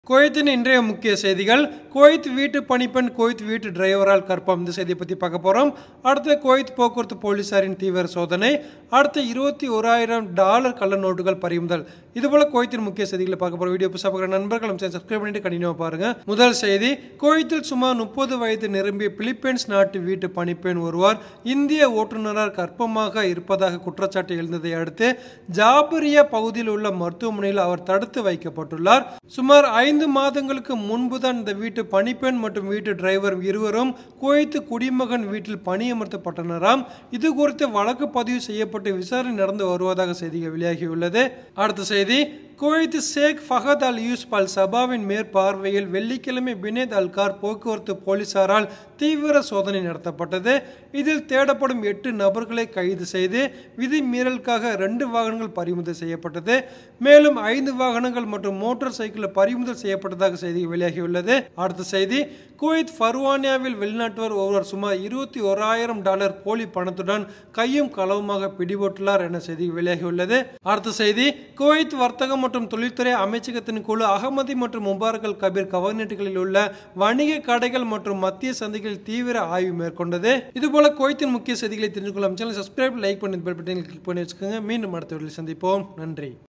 குவைத்தின் இன்றைய முக்கிய செய்திகள். குவைத் வீட்டு பணிப்பெண் குவைத் வீட்டு டிரைவரால் கற்பம். இந்த செய்தியை பற்றி பார்க்க போகிறோம். அடுத்து குவைத் போக்குவரத்து போலீசாரின் தீவிர சோதனை. அடுத்து $21,000 கள்ள நோட்டுகள் பறிமுதல். இதுபோல குவைத்தின் முக்கிய செய்திகளை பார்க்க போகிறோம். வீடியோ புதுசாக பார்க்குற நண்பர்கள் சப்ஸ்கிரைப் பண்ணிட்டு கண்டினியூ பாருங்க. முதல் செய்தி, குவைத்தில் சுமார் 30 வயது நிரம்பிய பிலிப்பைன்ஸ் நாட்டு வீட்டு பணிப்பெண் ஒருவர் இந்திய ஓட்டுநரால் கற்பமாக இருப்பதாக குற்றச்சாட்டு எழுந்ததை அடுத்து ஜாபரியா பகுதியில் உள்ள மருத்துவமனையில் அவர் தடுத்து வைக்கப்பட்டுள்ளார். சுமார் 5 மாதங்களுக்கு முன்புதான் இந்த வீட்டு பணிப்பெண் மற்றும் வீட்டு டிரைவர் இருவரும் குவைத்து குடிமகன் வீட்டில் பணியமர்த்தப்பட்டனராம். இது குறித்து வழக்கு பதிவு செய்யப்பட்டு விசாரணை நடந்து வருவதாக செய்திகள் வெளியாகியுள்ளது. அடுத்த செய்தி, Kuwait Sheikh Fahad Al Yousef Al சபாவின் மேற்பார்வையில் வெள்ளிக்கிழமை பினேத் அல்கார் போக்குவரத்து போலீசாரால் தீவிர சோதனை நடத்தப்பட்டது. இதில் தேடப்படும் 8 நபர்களை கைது செய்து விதி மீறலுக்காக 2 வாகனங்கள் பறிமுதல் செய்யப்பட்டது. மேலும் 5 வாகனங்கள் மற்றும் மோட்டார் சைக்கிள் பறிமுதல் செய்யப்பட்டதாக செய்தி வெளியாகியுள்ளது. அடுத்த செய்தி, குவைத் ஃபர்வானியாவில் வெளிநாட்டவர் ஒருவர் சுமார் $21,000 போலி பணத்துடன் கையும் களவுமாக பிடிபட்டுள்ளார் என செய்தி வெளியாகியுள்ளது. அடுத்த செய்தி, குவைத் வர்த்தகம் மற்றும் தொழில்துறை அமைச்சகத்தின் குழு அகமதி மற்றும் முபாரக் அல் கபீர் கவர்னேட்டுகளில் உள்ள வணிக கடைகள் மற்றும் மத்திய சந்தைகளில் தீவிர ஆய்வு மேற்கொண்டது. இதுபோல குவைத்தின் முக்கிய செய்திகளை தெரிந்து கொள்ள சேனலை சப்ஸ்கிரைப், லைக் பண்ணி பெல் பட்டனை கிளிக் பண்ணி வச்சுக்கோங்க. மீண்டும் அடுத்த வீடியோவில் சந்திப்போம். நன்றி.